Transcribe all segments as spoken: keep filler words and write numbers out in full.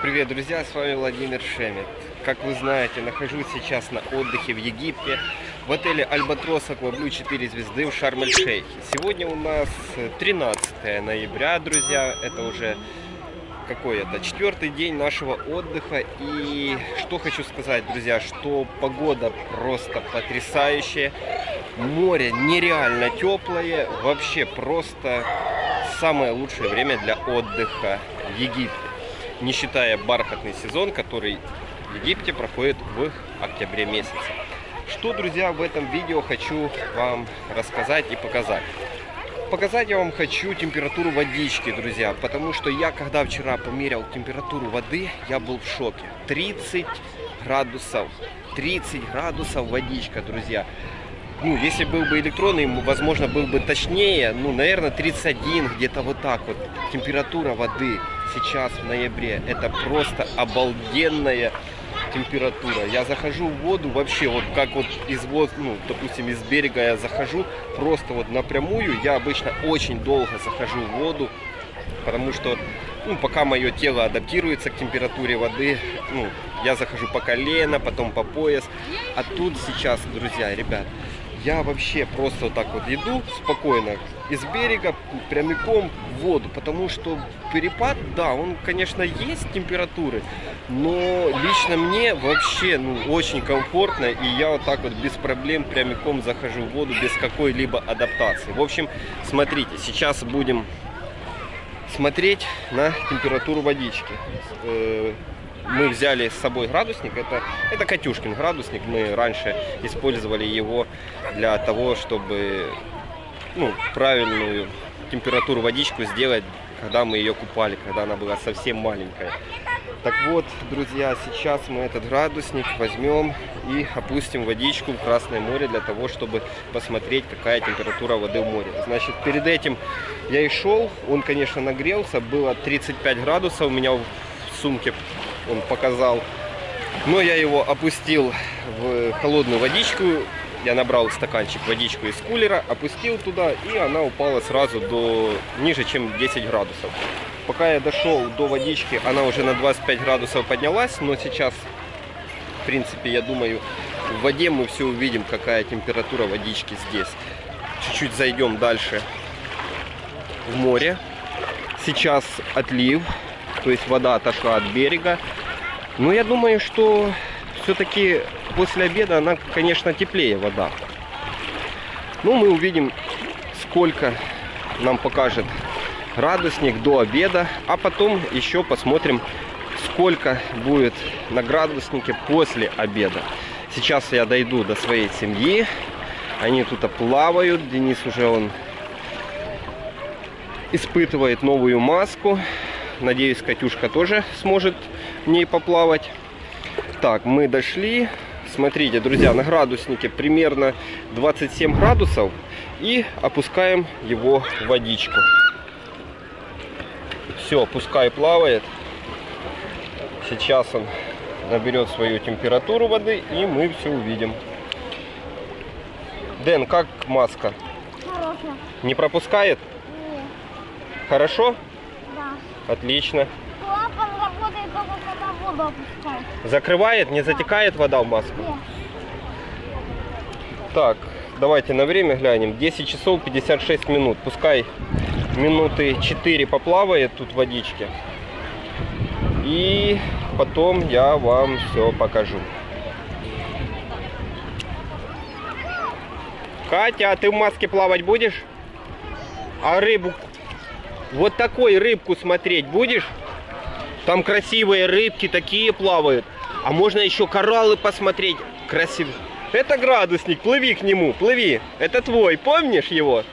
Привет, друзья, с вами Владимир Шемет. Как вы знаете, нахожусь сейчас на отдыхе в Египте, в отеле Альбатрос Акваблю четыре звезды в Шарм-эль-Шейхе. Сегодня у нас тринадцатое ноября, друзья, это уже какой это, четвертый день нашего отдыха. И что хочу сказать, друзья, что погода просто потрясающая, море нереально теплое, вообще просто самое лучшее время для отдыха в Египте. Не считая бархатный сезон, который в Египте проходит в октябре месяце. Что, друзья, в этом видео хочу вам рассказать и показать. Показать я вам хочу температуру водички, друзья, потому что я, когда вчера померял температуру воды, я был в шоке. тридцать градусов, тридцать градусов водичка, друзья. Ну, если был бы электронный, возможно, был бы точнее, ну, наверное, тридцать один, где-то вот так вот. Температура воды сейчас в ноябре, это просто обалденная температура. Я захожу в воду вообще, вот как вот из воздуха, ну, допустим, из берега я захожу, просто вот напрямую. Я обычно очень долго захожу в воду, потому что, ну, пока мое тело адаптируется к температуре воды, ну, я захожу по колено, потом по пояс. А тут сейчас, друзья, ребят, я вообще просто вот так вот иду спокойно из берега прямиком в воду, потому что перепад, да, он, конечно, есть температуры, но лично мне вообще, ну, очень комфортно, и я вот так вот без проблем прямиком захожу в воду без какой-либо адаптации. В общем, смотрите, сейчас будем смотреть на температуру водички. Мы взяли с собой градусник, это, это Катюшкин градусник, мы раньше использовали его для того, чтобы, ну, правильную температуру водичку сделать, когда мы ее купали, когда она была совсем маленькая. Так вот, друзья, сейчас мы этот градусник возьмем и опустим водичку в Красное море для того, чтобы посмотреть, какая температура воды в море. Значит, перед этим я и шел, он, конечно, нагрелся, было тридцать пять градусов, у меня в сумке он показал, но я его опустил в холодную водичку. Я набрал стаканчик водичку из кулера, опустил туда, и она упала сразу до ниже, чем десять градусов. Пока я дошел до водички, она уже на двадцать пять градусов поднялась, но сейчас, в принципе, я думаю, в воде мы все увидим, какая температура водички здесь. Чуть-чуть зайдем дальше в море. Сейчас отлив, то есть вода отошла от берега. Но я думаю, что все-таки после обеда она, конечно, теплее вода. Ну, мы увидим, сколько нам покажет градусник до обеда. А потом еще посмотрим, сколько будет на градуснике после обеда. Сейчас я дойду до своей семьи. Они тут плавают. Денис уже он испытывает новую маску. Надеюсь, Катюшка тоже сможет в ней поплавать. Так, мы дошли. Смотрите, друзья, на градуснике примерно двадцать семь градусов. И опускаем его в водичку. Все, пускай плавает. Сейчас он наберет свою температуру воды, и мы все увидим. Дэн, как маска? Хорошо. Не пропускает? Нет. Хорошо? Да. Отлично. Клапан работает только когда воду опускает. Закрывает, не затекает вода в маску? Нет. Так, давайте на время глянем. десять часов пятьдесят шесть минут. Пускай минуты четыре поплавает тут в водичке. И потом я вам все покажу. Катя, а ты в маске плавать будешь? А рыбу, вот такой рыбку смотреть будешь? Там красивые рыбки такие плавают. А можно еще кораллы посмотреть. Красивые. Это градусник, плыви к нему, плыви. Это твой, помнишь его?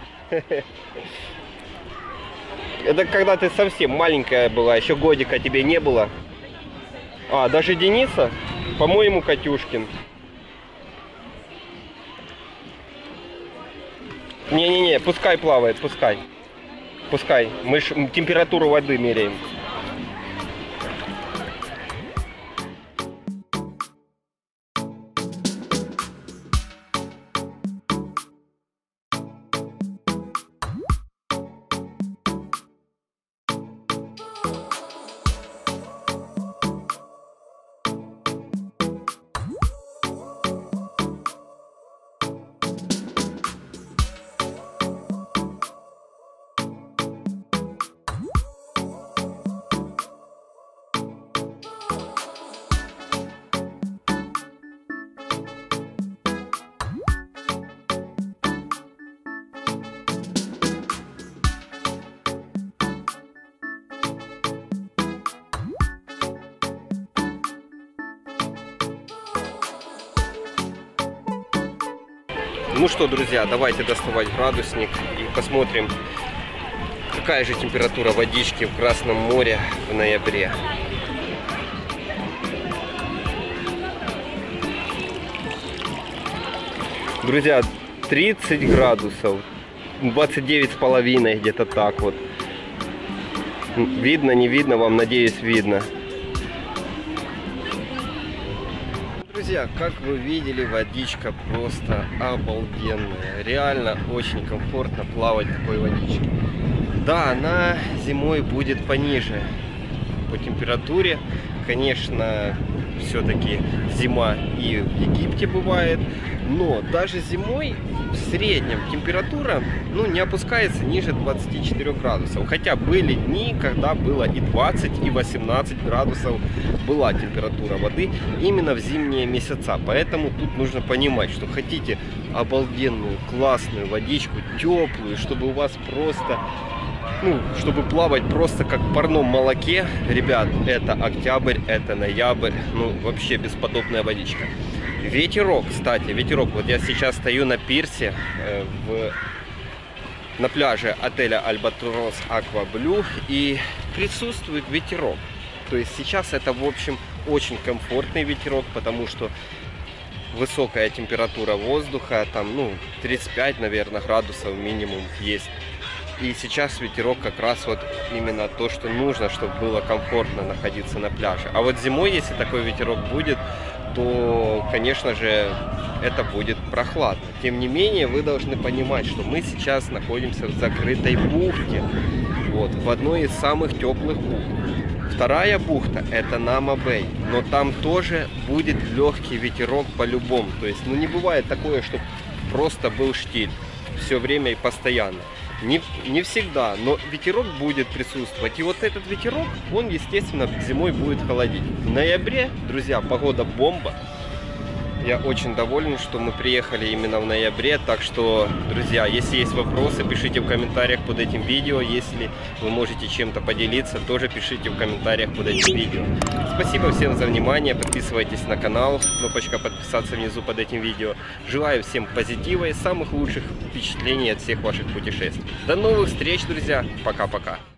Это когда ты совсем маленькая была, еще годика тебе не было. А, даже Дениса? По-моему, Катюшкин. Не-не-не, пускай плавает, пускай. Пускай. Мы ж температуру воды меряем. Ну что, друзья, давайте доставать градусник и посмотрим, какая же температура водички в Красном море в ноябре. Друзья, тридцать градусов, двадцать девять с половиной, где-то так вот. Видно, не видно, вам, надеюсь, видно. Друзья, как вы видели, водичка просто обалденная. Реально очень комфортно плавать в такой водичке. Да, она зимой будет пониже по температуре. Конечно, все-таки зима и в Египте бывает. Но даже зимой в среднем температура, ну, не опускается ниже двадцати четырёх градусов. Хотя были дни, когда было и двадцать, и восемнадцать градусов была температура воды именно в зимние месяца. Поэтому тут нужно понимать, что хотите обалденную, классную водичку, теплую, чтобы у вас просто, ну, чтобы плавать просто как в парном молоке. Ребят, это октябрь, это ноябрь, ну, вообще бесподобная водичка. Ветерок, кстати, ветерок. Вот я сейчас стою на пирсе э, в, на пляже отеля Альбатрос Аква Блю, и присутствует ветерок. То есть сейчас это, в общем, очень комфортный ветерок, потому что высокая температура воздуха, там, ну, тридцать пять, наверное, градусов минимум есть. И сейчас ветерок как раз вот именно то, что нужно, чтобы было комфортно находиться на пляже. А вот зимой, если такой ветерок будет, то, конечно же, это будет прохладно. Тем не менее, вы должны понимать, что мы сейчас находимся в закрытой бухте, вот, в одной из самых теплых бухт. Вторая бухта — это Нама-Бэй, но там тоже будет легкий ветерок по-любому. То есть, ну, не бывает такое, что просто был штиль все время и постоянно. Не, не всегда, но ветерок будет присутствовать. И вот этот ветерок, он, естественно, зимой будет холодить. В ноябре, друзья, погода бомба. Я очень доволен, что мы приехали именно в ноябре. Так что, друзья, если есть вопросы, пишите в комментариях под этим видео. Если вы можете чем-то поделиться, тоже пишите в комментариях под этим видео. Спасибо всем за внимание. Подписывайтесь на канал. Кнопочка подписаться внизу под этим видео. Желаю всем позитива и самых лучших впечатлений от всех ваших путешествий. До новых встреч, друзья. Пока-пока.